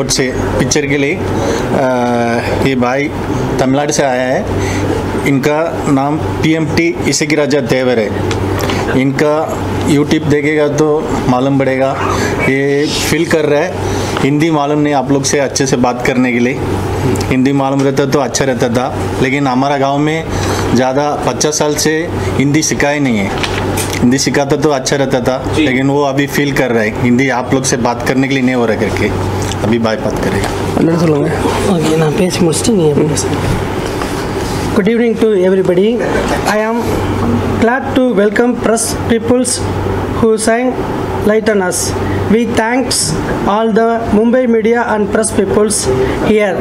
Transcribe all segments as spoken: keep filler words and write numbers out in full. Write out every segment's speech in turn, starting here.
से पिक्चर के लिए ये भाई तमिलनाडु से आया है। इनका नाम पीएमटी इसेकी राजा देवर है। इनका यूट्यूब देखेगा तो मालूम पड़ेगा। ये फील कर रहा है हिंदी मालूम नहीं आप लोग से अच्छे से बात करने के लिए। हिंदी मालूम रहता तो अच्छा रहता था, लेकिन हमारा गांव में ज़्यादा पचास साल से हिंदी सिखा ही नहीं है। हिंदी सिखाता तो अच्छा रहता था, लेकिन वो अभी फील कर रहा है हिंदी आप लोग से बात करने के लिए नहीं हो रहा करके। अभी बाय बात करेगा। ओके ना पेश मुझे नहीं है। Good evening to everybody. I am glad to welcome press peoples who shine light on us. We thanks all the Mumbai media and press peoples here.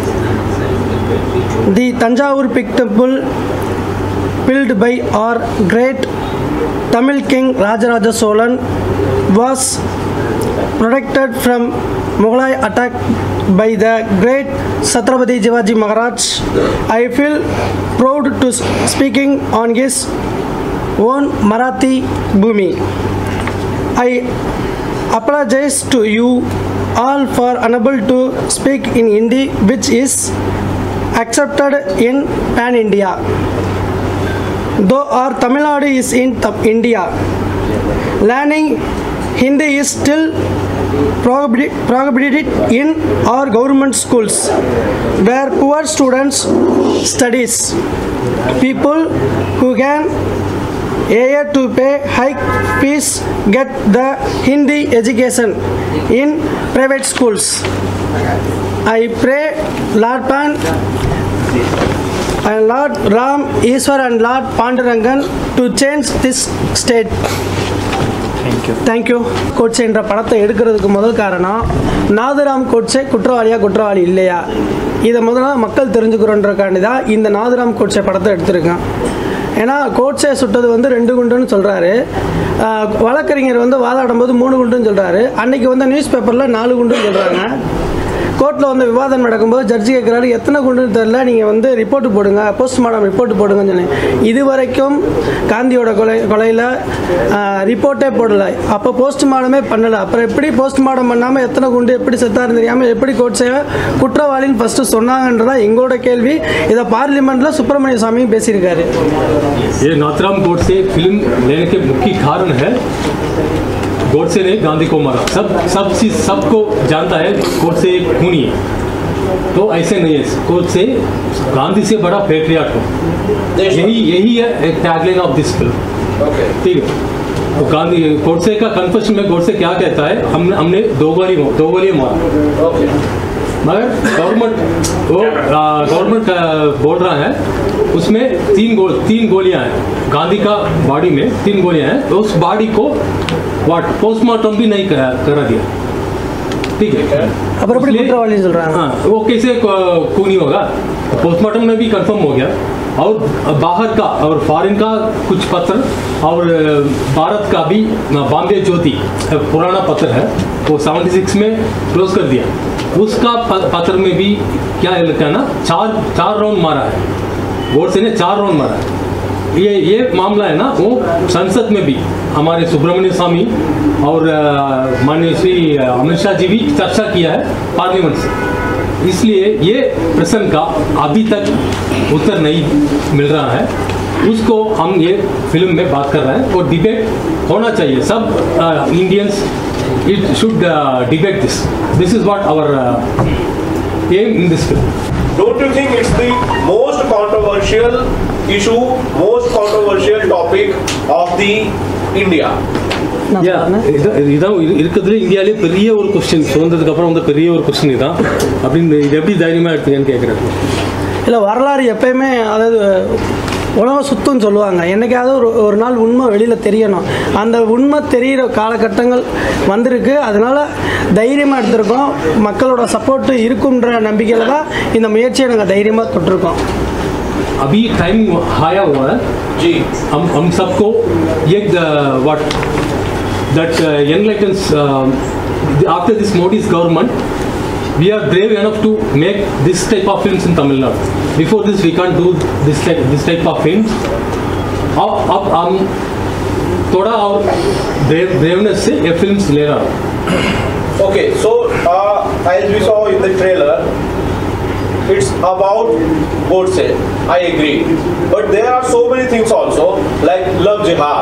The Tanjavur Peak Temple, built by our great Tamil king Rajaraja Cholan, was protected from Mughlai attack by the great Chhatrapati Shivaji Maharaj. I feel proud to speaking on his own Marathi Bhumi. I apologize to you all for unable to speak in Hindi, which is accepted in Pan India. Though our Tamil Nadu is in India, learning Hindi is still prohibited in our government schools, where poor students studies. People who can afford to pay high fees get the Hindi education in private schools. I pray Lord Pan and Lord Ram, Ishwar and Lord Pandurangan to change this state. Thank you. Godse என்ற படத்தை எடுக்கிறதுக்கு முதல் காரணம் நாதுராம் கோட்சே குற்றவாளியா குற்றவாளி இல்லையா இதை முதல்ல மக்கள் தெரிஞ்சுக்கிறோன்றக்காண்டி தான் இந்த நாதுராம் கோட்சே படத்தை எடுத்திருக்கேன். ஏன்னா கோட்சே சுட்டது வந்து ரெண்டு குண்டுன்னு சொல்கிறாரு, வழக்கறிஞர் வந்து வாதாடும் போது மூணு குண்டுன்னு சொல்கிறாரு, அன்றைக்கி வந்து நியூஸ் பேப்பரில் நாலு குண்டுன்னு சொல்கிறாங்க. கோர்ட்டில் வந்து விவாதம் நடக்கும்போது ஜட்ஜி கேட்குறாரு எத்தனை குண்டுன்னு தெரில, நீங்கள் வந்து ரிப்போர்ட்டு போடுங்க, போஸ்ட்மார்ட்டம் ரிப்போர்ட்டு போடுங்கன்னு சொல்லி. இது வரைக்கும் காந்தியோட கொலை கொலையில் ரிப்போர்ட்டே போடலை, அப்போ போஸ்ட்மார்ட்டமே பண்ணலை. அப்புறம் எப்படி போஸ்ட்மார்ட்டம் பண்ணாமல் எத்தனை குண்டு எப்படி செத்தாருன்னு தெரியாமல் எப்படி கோர்ட் செய்ய குற்றவாளின்னு ஃபஸ்ட்டு சொன்னாங்கன்றதான் எங்களோட கேள்வி. இதை பார்லிமெண்ட்டில் சுப்பிரமணிய சாமியும் பேசியிருக்காரு. ये नाथुराम गोडसे फिल्म लेने के मुख्य कारण है गोडसे ने गांधी को मारा। सब सब चीज सबको जानता है गोडसे एक खूनी है, तो ऐसे नहीं है। गोडसे गांधी से बड़ा पेट्रियाट हो, यही यही है एक टैगलाइन ऑफ दिस फिल्म। ठीक है, तो गांधी गोडसे का कन्फेशन में गोडसे क्या कहता है, हमने हमने दो गोली दो गोली मारा, मगर गवर्नमेंट वो गवर्नमेंट बोल रहा है उसमें तीन गोल तीन गोलियां हैं, गांधी का बॉडी में तीन गोलियां हैं, तो उस बॉडी को वाट पोस्टमार्टम भी नहीं करा करा दिया। ठीक है, हाँ, वो कैसे खूनी होगा? पोस्टमार्टम में भी कंफर्म हो गया, और बाहर का और फॉरेन का कुछ पत्र और भारत का भी बॉम्बे ज्योति पुराना पत्र है, वो सेवेंटी सिक्स में क्लोज कर दिया। उसका पत्र में भी क्या लिखा है ना, चार चार राउंड मारा है, गोडसे ने चार राउंड मारा है। ये ये मामला है ना, वो संसद में भी हमारे सुब्रमण्य स्वामी और माननीय श्री अमित शाह जी भी चर्चा किया है पार्लियामेंट से। इसलिए ये प्रश्न का अभी तक उत्तर नहीं मिल रहा है, उसको हम ये फिल्म में बात कर रहे हैं। और डिबेट होना चाहिए, सब Indians it should debate this this is what our aim in this film. Don't you think it's the most controversial issue, most controversial topic of the India? இதான் இருக்கிறதுல இந்தியாவிலே பெரிய ஒரு கொஸ்டின், சுதந்திரத்துக்கு அப்புறம் வந்து பெரிய ஒரு கொஸ்டின் இதான். அப்படின்னு இது எப்படி தைரியமாக எடுத்துக்கன்னு கேட்குறேன். இல்லை, வரலாறு எப்பயுமே அதாவது உலகம் சுத்தம்னு சொல்லுவாங்க. என்றைக்காவது ஒரு ஒரு நாள் உண்மை வெளியில் தெரியணும். அந்த உண்மை தெரிகிற காலகட்டங்கள் வந்திருக்கு. அதனால் தைரியமாக எடுத்திருக்கோம். மக்களோட சப்போர்ட்டு இருக்குன்ற நம்பிக்கையில் தான் இந்த முயற்சியை நாங்கள் தைரியமாக தொட்டிருக்கோம். अभी टाइम आया हुआ है जी, हम हम सबको एक what that enlightens after this Modi's government we are brave enough to make this type of films in Tamil Nadu. Before this we can't do this type this type of films. अब अब हम थोड़ा और ब्रेव ब्रेवनेस से ये films ले रहा हूँ. Okay, so uh, as we saw in the trailer, it's about Godse. I agree. But there are so many things also, like love jihad.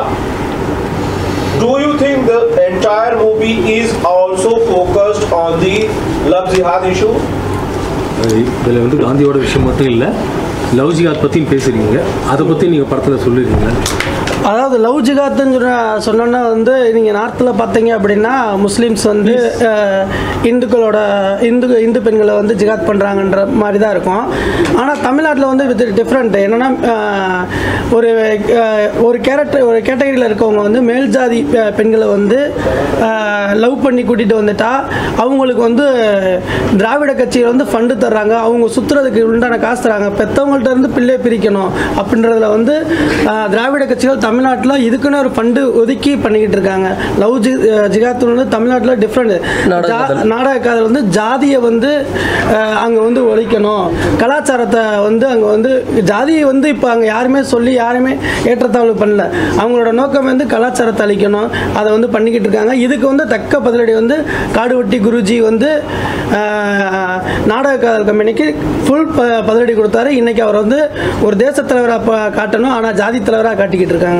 Do you think the entire movie is also focused on the love jihad issue? இதில் வந்து காந்தியோட விஷயம் மட்டும் இல்லை, love ஜிஹாத் பற்றியும் பேசுகிறீங்க. அதை பற்றி நீங்கள் படத்தில் சொல்லியிருக்கீங்க. அதாவது லவ் ஜிகாத்துன்னு சொன்ன சொன்னோன்னா வந்து நீங்கள் நார்த்தில் பார்த்தீங்க அப்படின்னா முஸ்லீம்ஸ் வந்து அஹ், இந்துக்களோட இந்து இந்து பெண்களை வந்து ஜிகாத் பண்ணுறாங்கன்ற மாதிரி தான் இருக்கும். ஆனால் தமிழ்நாட்டில் வந்து வித் டிஃப்ரெண்ட் என்னென்னா ஒரு அஹ், ஒரு கேரக்டர் ஒரு கேட்டகரியில் இருக்கவங்க வந்து மேல் ஜாதி பெ- பெண்களை வந்து லவ் பண்ணி கூட்டிகிட்டு வந்துட்டா அவங்களுக்கு வந்து திராவிட கட்சியில் வந்து ஃபண்டு தர்றாங்க, அவங்க சுற்றுறதுக்கு உண்டான காசு தராங்க, பெற்றவங்கள்ட்ட இருந்து பிள்ளையை பிரிக்கணும் அப்படின்றதுல வந்து அஹ், திராவிட கட்சிகள் தமிழ்நாட்டில் இதுக்குன்னு ஒரு ஃபண்டு ஒதுக்கி பண்ணிக்கிட்டு இருக்காங்க. லவ் ஜி ஜிகாத் வந்து தமிழ்நாட்டில் டிஃப்ரெண்ட். நாடக காதல் வந்து ஜாதியை வந்து அங்கே வந்து ஒழிக்கணும், கலாச்சாரத்தை வந்து அங்கே வந்து ஜாதியை வந்து இப்போ அங்கே யாருமே சொல்லி யாருமே ஏற்றத்தாழ்வு பண்ணல, அவங்களோட நோக்கம் வந்து கலாச்சாரத்தை அழிக்கணும், அதை வந்து பண்ணிக்கிட்டு இருக்காங்க. இதுக்கு வந்து தக்க பதிலடி வந்து காடுவெட்டி குருஜி வந்து அஹ், நாடக காதல் கம்பெனிக்கு ஃபுல் பதிலடி கொடுத்தாரு. இன்னைக்கு அவர் வந்து ஒரு தேச தலைவராக காட்டணும், ஆனால் ஜாதி தலைவராக காட்டிக்கிட்டு இருக்காங்க.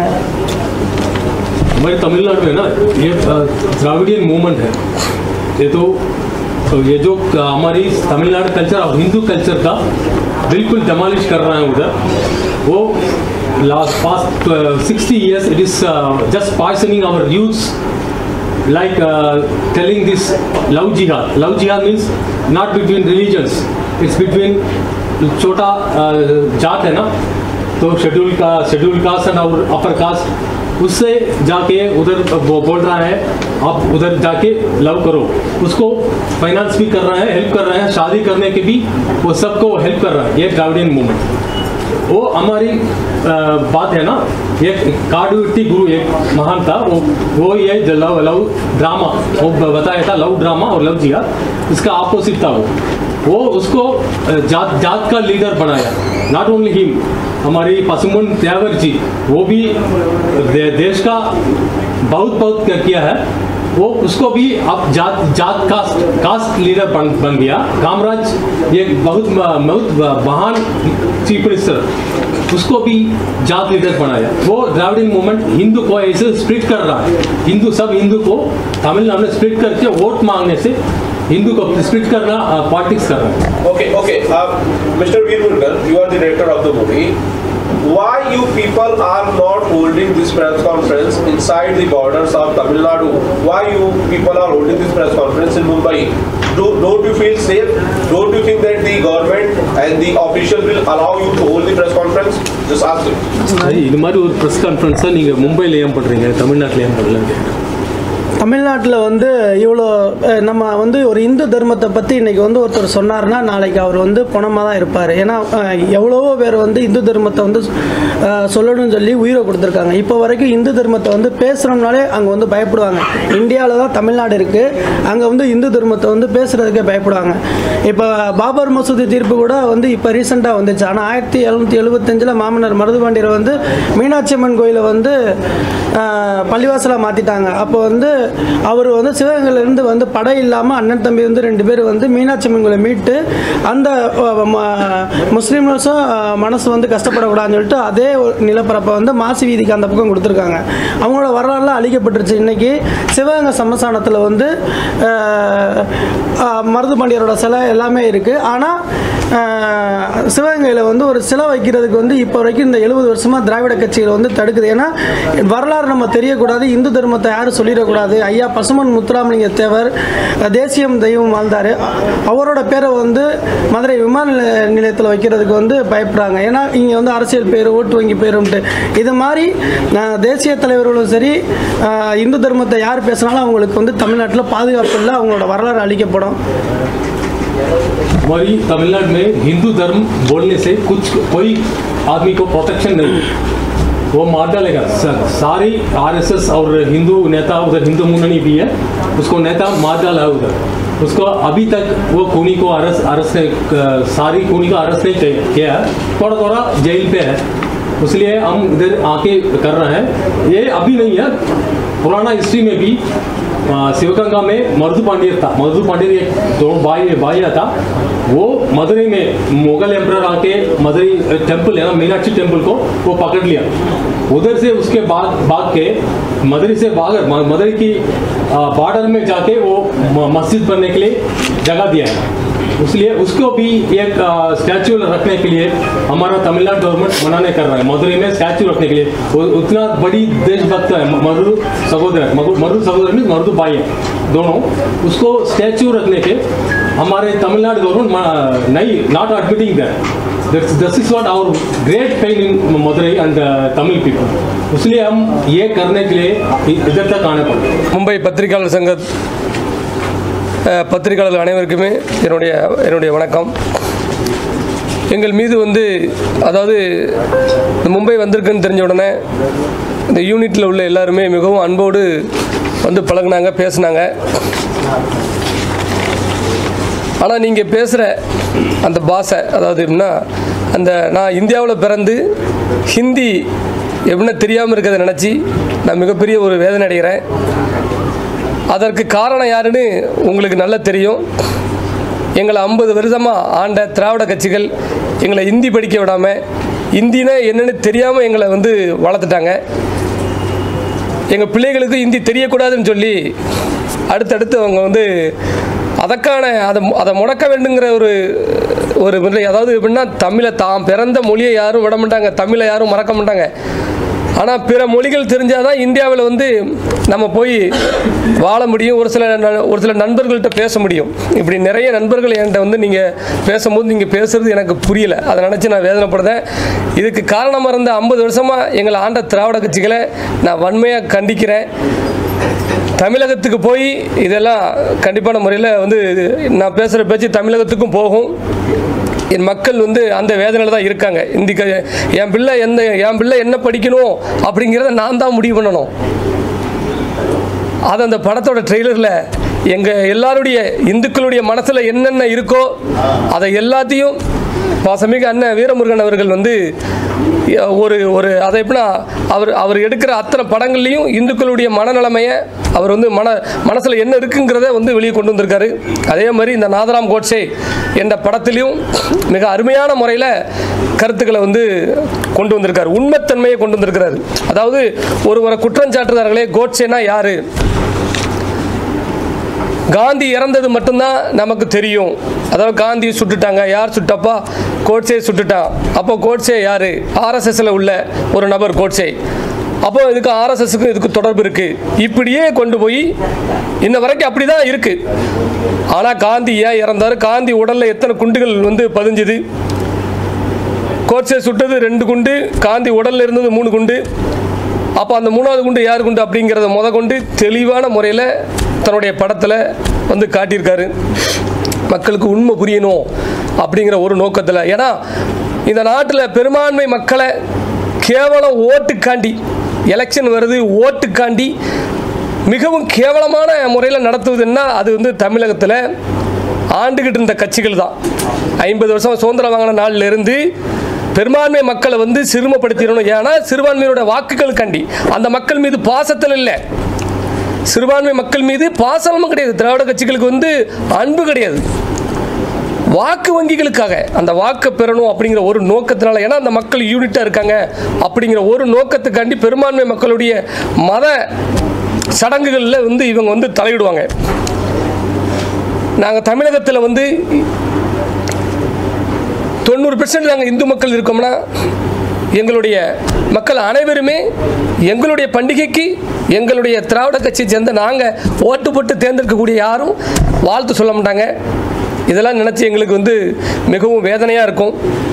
हमारे तमिलनाडु में ना ये द्राविडियन मूवमेंट है, ये तो तो ये जो हमारी तमिलनाडु कल्चर और हिंदू कल्चर का बिल्कुल डमालिश कर रहा है उधर, वो last past sixty years it is just poisoning our youths like uh, telling this love jihad. Love jihad means not between religions, it's between छोटा जात है ना, तो शेड्यूल का शेड्यूल कास्ट और अपर कास्ट, उससे जाके उधर वो बोल रहा है आप उधर जाके लव करो, उसको फाइनेंस भी कर रहा है, हेल्प कर रहा है, शादी करने के भी वो सबको हेल्प कर रहा है. ये द्राविडियन मूवमेंट वो हमारी आ, बात है ना. ये काडुवेट्टी गुरु एक महान था, वो वो ये जो लव लव ड्रामा वो बताया था, लव ड्रामा और लव जिहाद इसका ऑपोजिट था. वो वो उसको जात जात का लीडर बनाया. नॉट ओनली हिम, हमारी पसुमन त्यागर जी वो भी दे, देश का बहुत बहुत किया है. वो उसको भी अब जात जात कास्ट कास्ट लीडर बन बन गया. कामराज ये बहुत बहुत महान चीफ मिनिस्टर, उसको भी जात लीडर बनाया. वो द्राविडियन मूवमेंट हिंदू को ऐसे स्प्लिट कर रहा है. हिंदू सब हिंदू को तमिलनाडु में स्प्लिट करके वोट मांगने से हिंदू को स्प्लिट करना पॉलिटिक्स कर रहा है. Okay, okay. Uh, Mister Veer Murugan, you are the director of the movie. Why you people are not holding this press conference inside the borders of Tamil Nadu? Why you people are holding this press conference in Mumbai? Do, don't you feel safe? Don't you think that the government and the officials will allow you to hold the press conference? Just ask them. இது மாதிரி ஒரு press கான்ஃபரன்ஸை நீங்கள் மும்பையில் ஏன் பண்ணுறீங்க, தமிழ்நாட்டில் ஏன் பண்ணலன்னு? தமிழ்நாட்டில் வந்து இவ்வளோ அஹ், நம்ம வந்து ஒரு இந்து தர்மத்தை பற்றி இன்றைக்கி வந்து ஒருத்தர் சொன்னார்னா நாளைக்கு அவர் வந்து பணமாக தான் இருப்பார். ஏன்னா அஹ், எவ்வளவோ பேர் வந்து இந்து தர்மத்தை வந்து அஹ், சொல்லணும்னு சொல்லி உயிரை கொடுத்துருக்காங்க. இப்போ வரைக்கும் இந்து தர்மத்தை வந்து பேசுகிறோம்னாலே அங்கே வந்து பயப்படுவாங்க. இந்தியாவில் தான் தமிழ்நாடு இருக்குது, அங்கே வந்து இந்து தர்மத்தை வந்து பேசுகிறதுக்கே பயப்படுவாங்க. இப்போ பாபர் மசூதி தீர்ப்பு கூட வந்து இப்போ ரீசெண்டாக வந்துச்சு. ஆனால் ஆயிரத்தி எழுநூற்றி எழுபத்தஞ்சில் மாமன்னர் மருதுபாண்டியர் வந்து மீனாட்சி அம்மன் கோயிலை வந்து அஹ், பள்ளிவாசலாக மாற்றிட்டாங்க. அப்போ வந்து அவர் வந்து சிவகங்கையிலேருந்து வந்து படை இல்லாமல் அண்ணன் தம்பி வந்து ரெண்டு பேர் வந்து மீனாட்சி அம்மன் கோயிலை மீட்டு அந்த அஹ், ம- முஸ்லீம்ஸும் அஹ், மனசு வந்து கஷ்டப்படக்கூடாதுன்னு சொல்லிட்டு அதே ஒரு நிலப்பரப்பை வந்து மாசி வீதிக்கு அந்த பக்கம் கொடுத்துருக்காங்க. அவங்களோட வரலாறுலாம் அழிக்கப்பட்டுருச்சு. இன்றைக்கி சிவகங்கை சமஸ்தானத்தில் வந்து அஹ், அஹ், மருதுபாண்டியரோட சிலை எல்லாமே இருக்குது. ஆனால் சிவகங்கையில் வந்து ஒரு சிலை வைக்கிறதுக்கு வந்து இப்போ வரைக்கும் இந்த எழுபது வருஷமாக திராவிட கட்சிகள் வந்து தடுக்குது. ஏன்னா வரலாறு நம்ம தெரியக்கூடாது, இந்து தர்மத்தை யாரும் சொல்லிடக்கூடாது. ஐயா பசுமன் முத்துராமலிங்க தேவர் தேசியம் தெய்வம் வாழ்ந்தார், அவரோட பேரை வந்து மதுரை விமான நிலைய- நிலையத்தில் வைக்கிறதுக்கு வந்து பயப்படுறாங்க. ஏன்னா இங்கே வந்து அரசியல் பேர், ஓட்டு வங்கி பேரும்ட்டு. இது மாதிரி அஹ், தேசிய தலைவர்களும் சரி, அஹ், இந்து தர்மத்தை யார் பேசினாலும் அவங்களுக்கு வந்து தமிழ்நாட்டில் பாதுகாப்பு இல்லை, அவங்களோட வரலாறு அழிக்கப்படும். हमारी तमिलनाडु में हिंदू धर्म बोलने से कुछ कोई आदमी को प्रोटेक्शन नहीं, वो मार डालेगा. स- सारी आरएसएस और हिंदू नेता उधर हिंदू मुन्नी भी है, उसको नेता मार डाला है उधर. उसको अभी तक वो खूनी को अरेस्ट अरेस्ट सारी खूनी को अरेस्ट नहीं किया है, थोड़ा थोड़ा जेल पे है. इसलिए हम इधर आके कर रहे हैं. ये अभी नहीं है, पुराना हिस्ट्री में भी शिवगंगा में मरुदु पांडियर था। मरुदु पांडियर एक दोनों भाई भाई था। वो मदुरई में मुगल एम्परर आके मदुरई टेम्पल है ना, मीनाक्षी टेम्पल को वो पकड़ लिया। उधर से उसके बाद भाग के मदुरई से भाग मदुरई की बॉर्डर में जाके वो मस्जिद बनने के लिए जगह दिया है। इसलिए उसको भी एक स्टैचू रखने के लिए हमारा तमिलनाडु गवर्नमेंट मनाने कर रहा है। मदुरई में स्टैचू रखने के लिए वो उतना बड़ी देशभक्त है मरुदु सहोदर, मरुदु सहोदर मीन्स मरुदु भाई है दोनों, उसको स्टैचू रखने के हमारे तमिलनाडु गवर्नमेंट नहीं not admitting that. This is what our great pain in Madurai and Tamil people. इसलिए हम ये करने के लिए इधर तक आने पड़े। मुंबई पत्रिकालर संघ பத்திரிகையாளர்கள் அனைவருக்குமே என்னுடைய என்னுடைய வணக்கம். எங்கள் மீது வந்து அதாவது மும்பை வந்திருக்குன்னு தெரிஞ்ச உடனே இந்த யூனிட்டில் உள்ள எல்லாருமே மிகவும் அன்போடு வந்து பழகுனாங்க, பேசினாங்க. ஆனால் நீங்கள் பேசுகிற அந்த பாஷை அதாவது எப்படின்னா அந்த நான் இந்தியாவில் பிறந்து ஹிந்தி எப்படின்னா தெரியாமல் இருக்கிறத நினச்சி நான் மிகப்பெரிய ஒரு வேதனை அடைகிறேன். அதற்கு காரணம் யாருன்னு உங்களுக்கு நல்லா தெரியும். எங்களை ஐம்பது வருஷமாக ஆண்ட திராவிட கட்சிகள் எங்களை ஹிந்தி படிக்க விடாமல் ஹிந்தினா என்னென்னு தெரியாமல் எங்களை வந்து வளர்த்துட்டாங்க. எங்கள் பிள்ளைகளுக்கு ஹிந்தி தெரியக்கூடாதுன்னு சொல்லி அடுத்தடுத்து அவங்க வந்து அதற்கான அதை அதை முடக்க வேண்டுங்கிற ஒரு ஒரு அதாவது எப்படின்னா தமிழை தான் பிறந்த மொழியை யாரும் விட மாட்டாங்க, தமிழை யாரும் மறக்க மாட்டாங்க. ஆனால் பிற மொழிகள் தெரிஞ்சால் தான் இந்தியாவில் வந்து நம்ம போய் வாழ முடியும், ஒரு சில ஒரு சில நண்பர்கள்ட்ட பேச முடியும். இப்படி நிறைய நண்பர்கள் என்கிட்ட வந்து நீங்கள் பேசும்போது நீங்கள் பேசுகிறது எனக்கு புரியலை, அதை நினச்சி நான் வேதனைப்படுறேன். இதுக்கு காரணமாக இருந்த ஐம்பது வருஷமாக எங்களை ஆண்ட திராவிட கட்சிகளை நான் வன்மையாக கண்டிக்கிறேன். தமிழகத்துக்கு போய் இதெல்லாம் கண்டிப்பான முறையில் வந்து நான் பேசுகிற பேச்சு தமிழகத்துக்கும் போகும். என் மக்கள் வந்து அந்த வேதனையில் தான் இருக்காங்க. இந்த என் பிள்ளை எந்த என் பிள்ளை என்ன படிக்கணும் அப்படிங்கிறத நான் தான் முடிவு பண்ணணும். அது அந்த படத்தோட ட்ரெய்லரில் எங்கள் எல்லாருடைய இந்துக்களுடைய மனசில் என்னென்ன இருக்கோ அதை எல்லாத்தையும் பாசமிகு அண்ணன் வீரமுருகன் அவர்கள் வந்து ஒரு ஒரு அதை எப்படின்னா அவர் அவர் எடுக்கிற அத்தனை படங்கள்லையும் இந்துக்களுடைய மனநிலைமையை அவர் வந்து மன மனசில் என்ன இருக்குங்கிறத வந்து வெளியே கொண்டு வந்திருக்காரு. அதே மாதிரி இந்த நாதராம் கோட்சே என்ற படத்திலையும் மிக அருமையான முறையில் கருத்துக்களை வந்து கொண்டு வந்திருக்காரு, உண்மைத்தன்மையை கொண்டு வந்திருக்கிறாரு. அதாவது ஒருவரை குற்றம் சாட்டுறார்களே கோட்சேனா யாரு, காந்தி இறந்தது மட்டும்தான் நமக்கு தெரியும். அதாவது காந்தி சுட்டுட்டாங்க, யார் சுட்டப்பா கோட்சே சுட்டுட்டான். அப்போ கோட்சே யார், ஆர்எஸ்எஸ்ல உள்ள ஒரு நபர் கோட்சே. அப்போ இதுக்கு ஆர்எஸ்எஸ்க்கு இதுக்கு தொடர்பு இருக்குது. இப்படியே கொண்டு போய் இன்ன வரைக்கும் அப்படி தான் இருக்குது. ஆனால் காந்தி ஏன் இறந்தார், காந்தி உடலில் எத்தனை குண்டுகள் வந்து பதிஞ்சுது, கோட்சே சுட்டது ரெண்டு குண்டு, காந்தி உடலில் இருந்தது மூணு குண்டு. அப்போ அந்த மூணாவது குண்டு யார் குண்டு அப்படிங்கிறத முத கொண்டு தெளிவான முறையில் தன்னுடைய படத்தில் வந்து காட்டியிருக்காரு. மக்களுக்கு உண்மை புரியணும் அப்படிங்கிற ஒரு நோக்கத்தில். ஏன்னா இந்த நாட்டில் பெரும்பான்மை மக்களை கேவலம் ஓட்டுக்காண்டி, எலெக்ஷன் வருது ஓட்டுக்காண்டி மிகவும் கேவலமான முறையில் நடத்துவதுன்னா அது வந்து தமிழகத்தில் ஆண்டுகிட்டு இருந்த கட்சிகள் தான். ஐம்பது வருஷம் சுதந்திரம் வாங்கின நாளில் இருந்து பெரும்பான்மை மக்களை வந்து சிறுமப்படுத்திடணும். ஏன்னா சிறுபான்மையோட வாக்குகளுக்காண்டி, அந்த மக்கள் மீது பாசத்தில் இல்லை, சிறுபான்மை மக்கள் மீது பாசனமும் கிடையாது. திராவிட கட்சிகளுக்கு வந்து அன்பு கிடையாது, வாக்கு வங்கிகளுக்காக அந்த வாக்கு பெறணும் அப்படிங்கிற ஒரு நோக்கத்தினால, ஏன்னா அந்த மக்கள் யூனிட்டாக இருக்காங்க அப்படிங்கிற ஒரு நோக்கத்துக்காண்டி பெரும்பான்மை மக்களுடைய மத சடங்குகளில் வந்து இவங்க வந்து தலையிடுவாங்க. நாங்கள் தமிழகத்தில் வந்து தொண்ணூறு பெர்சன்ட் நாங்கள் இந்து மக்கள் இருக்கோம்னா எங்களுடைய மக்கள் அனைவருமே எங்களுடைய பண்டிகைக்கு எங்களுடைய திராவிட கட்சியை சேர்ந்த நாங்கள் ஓட்டு போட்டு தேர்ந்தெடுக்கக்கூடிய யாரும் வாழ்த்து சொல்ல மாட்டாங்க. இதெல்லாம் நினச்சி எங்களுக்கு வந்து மிகவும் வேதனையாக இருக்கும்.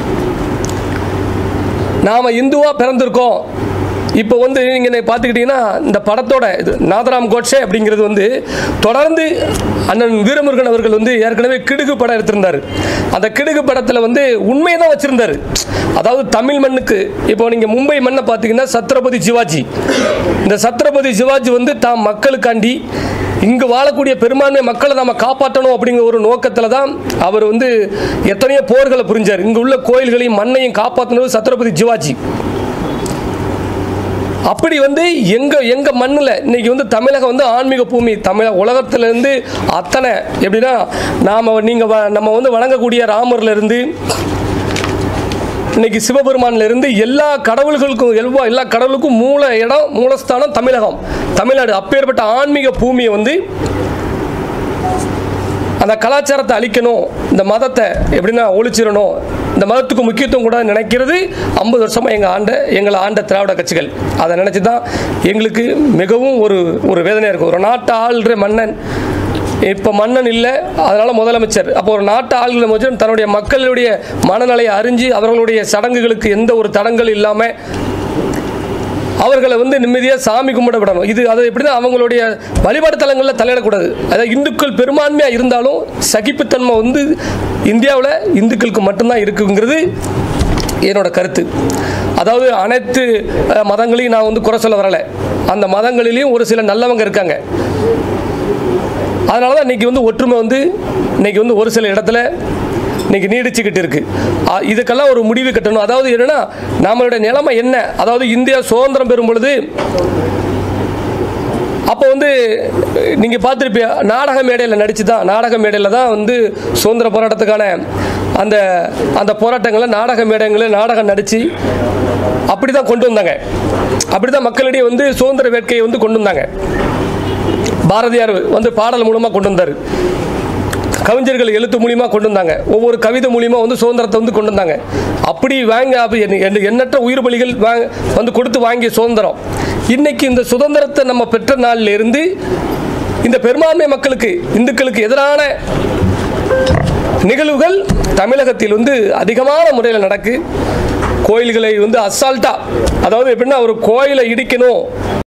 நாம் இந்துவாக பிறந்திருக்கோம். இப்போ வந்து நீங்கள் பார்த்துக்கிட்டிங்கன்னா இந்த படத்தோட இது நாதராம் கோட்சே அப்படிங்கிறது வந்து தொடர்ந்து அண்ணன் வீரமுருகன் அவர்கள் வந்து ஏற்கனவே கிடுகு படம் எடுத்திருந்தார். அந்த கிடுகு படத்தில் வந்து உண்மையை தான் வச்சுருந்தார். அதாவது தமிழ் மண்ணுக்கு இப்போ நீங்கள் மும்பை மண்ணை பார்த்தீங்கன்னா சத்ரபதி சிவாஜி, இந்த சத்ரபதி சிவாஜி வந்து தாம் மக்களுக்காண்டி இங்கு வாழக்கூடிய பெரும்பான்மை மக்களை நாம் காப்பாற்றணும் அப்படிங்கிற ஒரு நோக்கத்தில் தான் அவர் வந்து எத்தனையோ போர்களை புரிஞ்சார். இங்கு உள்ள கோயில்களையும் மண்ணையும் காப்பாற்றணும் சத்ரபதி சிவாஜி. அப்படி வந்து எங்கள் எங்கள் மண்ணில் இன்றைக்கி வந்து தமிழகம் வந்து ஆன்மீக பூமி. தமிழக உலகத்திலேருந்து அத்தனை எப்படின்னா நாம் நீங்கள் நம்ம வந்து வணங்கக்கூடிய ராமர்லேருந்து இன்றைக்கி சிவபெருமான்லேருந்து எல்லா கடவுள்களுக்கும் எல்லா எல்லா கடவுளுக்கும் மூல இடம் மூலஸ்தானம் தமிழகம், தமிழ்நாடு. அப்பேற்பட்ட ஆன்மீக பூமியை வந்து அந்த கலாச்சாரத்தை அழிக்கணும், இந்த மதத்தை எப்படின்னா ஒழிச்சிடணும், இந்த மதத்துக்கு முக்கியத்துவம் கூட நினைக்கிறது ஐம்பது வருஷமாக எங்கள் ஆண்ட எங்களை ஆண்ட திராவிட கட்சிகள். அதை நினச்சி தான் எங்களுக்கு மிகவும் ஒரு ஒரு வேதனையாக இருக்கும். ஒரு நாட்டை ஆள்ற மன்னன் இப்போ மன்னன் இல்லை, அதனால் முதலமைச்சர். அப்போ ஒரு நாட்டை ஆள்கிற போது தன்னுடைய மக்களுடைய மனநிலையை அறிஞ்சு அவர்களுடைய சடங்குகளுக்கு எந்த ஒரு தடங்கள் இல்லாமல் அவர்களை வந்து நிம்மதியாக சாமி கும்பிட விடணும். இது அது எப்படின்னா அவங்களுடைய வழிபாடு தலங்களில் தலையிடக்கூடாது. அதாவது இந்துக்கள் பெரும்பான்மையாக இருந்தாலும் சகிப்புத்தன்மை வந்து இந்தியாவில் இந்துக்களுக்கு மட்டும்தான் இருக்குங்கிறது என்னோட கருத்து. அதாவது அனைத்து மதங்களையும் நான் வந்து குறை சொல்ல வரலை, அந்த மதங்களிலையும் ஒரு சில நல்லவங்க இருக்காங்க. அதனால தான் இன்றைக்கி வந்து ஒற்றுமை வந்து இன்றைக்கி வந்து ஒரு சில இடத்துல இன்றைக்கி நீடிச்சுக்கிட்டு இருக்குது. இதுக்கெல்லாம் ஒரு முடிவு கட்டணும். அதாவது என்னென்னா நம்மளுடைய நிலைமை என்ன, அதாவது இந்தியா சுதந்திரம் பெறும் பொழுது அப்போ வந்து நீங்கள் பார்த்துருப்பீங்க, நாடக மேடையில் நடித்து தான் நாடக மேடையில் தான் வந்து சுதந்திர போராட்டத்துக்கான அந்த அந்த போராட்டங்களை நாடக மேடைகளில் நாடகம் நடித்து அப்படி தான் கொண்டு வந்தாங்க. அப்படி தான் மக்களிடையே வந்து சுதந்திர வேட்கையை வந்து கொண்டு வந்தாங்க. பாரதியார் வந்து பாடல் மூலமாக கொண்டு வந்தார், கவிஞர்கள் எழுத்து மூலியமாக கொண்டு வந்தாங்க, ஒவ்வொரு கவிதை மூலியமாக வந்து சுதந்திரத்தை வந்து கொண்டு வந்தாங்க. அப்படி வாங்க எண்ணற்ற உயிர் பலிகள் வாங்க வந்து கொடுத்து வாங்கிய சுதந்திரம். இன்னைக்கு இந்த சுதந்திரத்தை நம்ம பெற்ற நாளில் இருந்து இந்த பெரும்பான்மை மக்களுக்கு இந்துக்களுக்கு எதிரான நிகழ்வுகள் தமிழகத்தில் வந்து அதிகமான முறையில் நடக்கு. கோயில்களை வந்து அசால்ட்டாக, அதாவது எப்படின்னா ஒரு கோயிலை இடிக்கணும்,